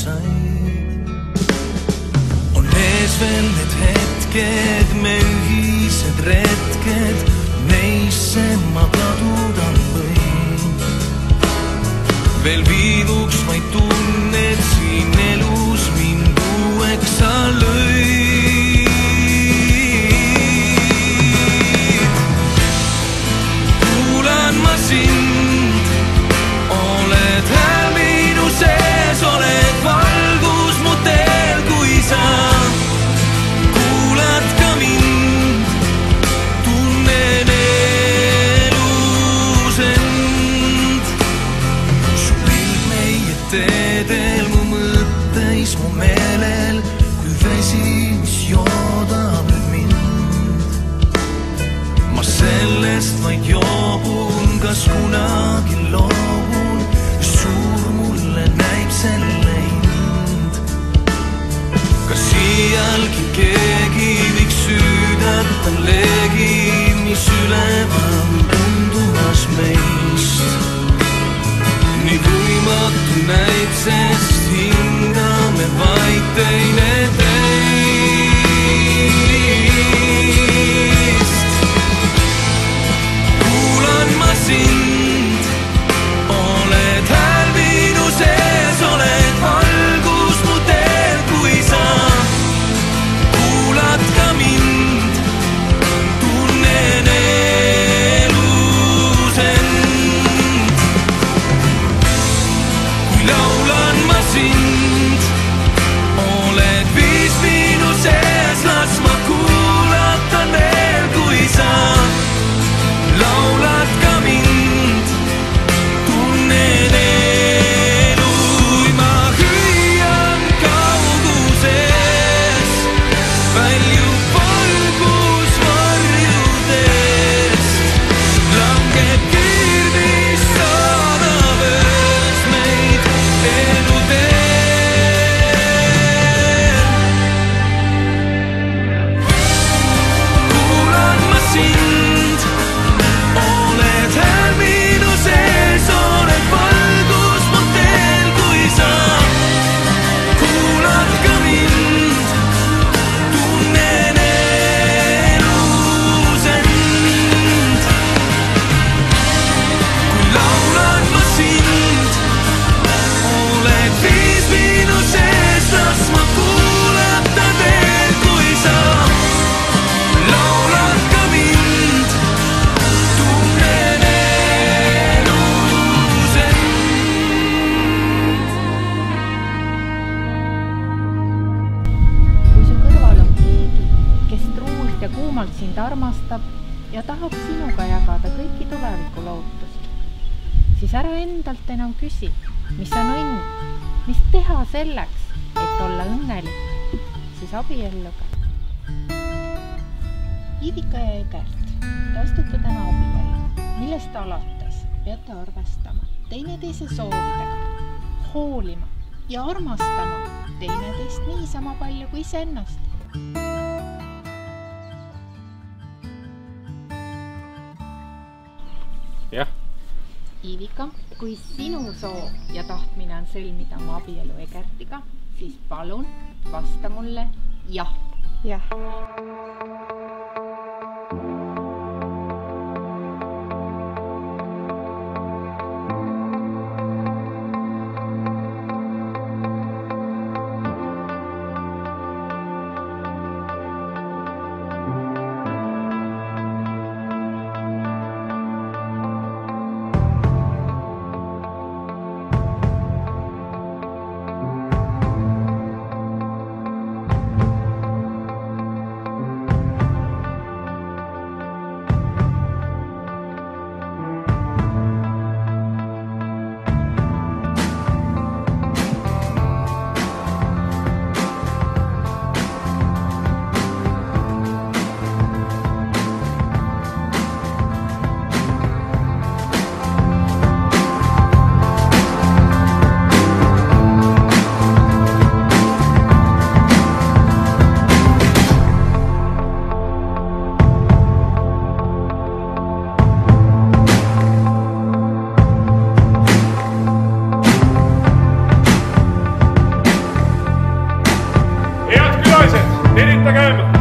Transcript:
said. On ees veel need hetked, me ühised retked, neisse ma kaduda võin. Veel viiduks vaid tunned siin elus mind uueks sa lõid. Kuulan ma sind, oled hääl minu sees, oled valgus mu teel, kui sa kuulad ka mind, tunnen elus end. Su pilv meie teedel, mu mõtteis, mu meelel, kui vesi, mis joodab nüüd mind. Ma sellest vaid joobun, kas kunagi loobun, suur mulle näib selle hind. Kas siialgi keegi võiks süüdata leegi, mis üleval tundumas meist. Nii võimatu näib, sest hingame vaid teineteist. Kuulan ma sind, oled hääl minu sees, oled valgus mu teel, kui sa kuulad ka mind, tunnen elus end. Kui laulan ma sind, oled viis minu sees, las ma kuulatan veel, kui sa laulad ka mind, tunnen elu. Ma hüüan kauguses, väljub valgus varjudest, langeb kiir, mis saadab öös meid eluteel. Kuulan ma sind, oled hääl minu sees, oled valgus mu teel, kui sa kuulad ka mind, tunnen elus end. Kui laulan ma sind, oled viis minu sees, las ma kuulata veel, kui sa laulad ka mind, tunnen elus end. Kui su kõrval on keegi, kes truult ja kuumalt sind armastab ja tahab sinuga jagada kõiki tuleviku lootusi, siis ära endalt enam küsi, mis on õnn, mis teha selleks, et olla õnnelik, siis abielluge. Ivika ja Egert, te astute täna abiellu, millest alates peate arvestama teineteise soovidega, hoolima ja armastama teineteist niisama palju kui iseennast. Jah, Ivika, kui sinu soov ja tahtmine on sõlmida oma abielu Egertiga, siis palun vasta mulle jah. Jah. käima.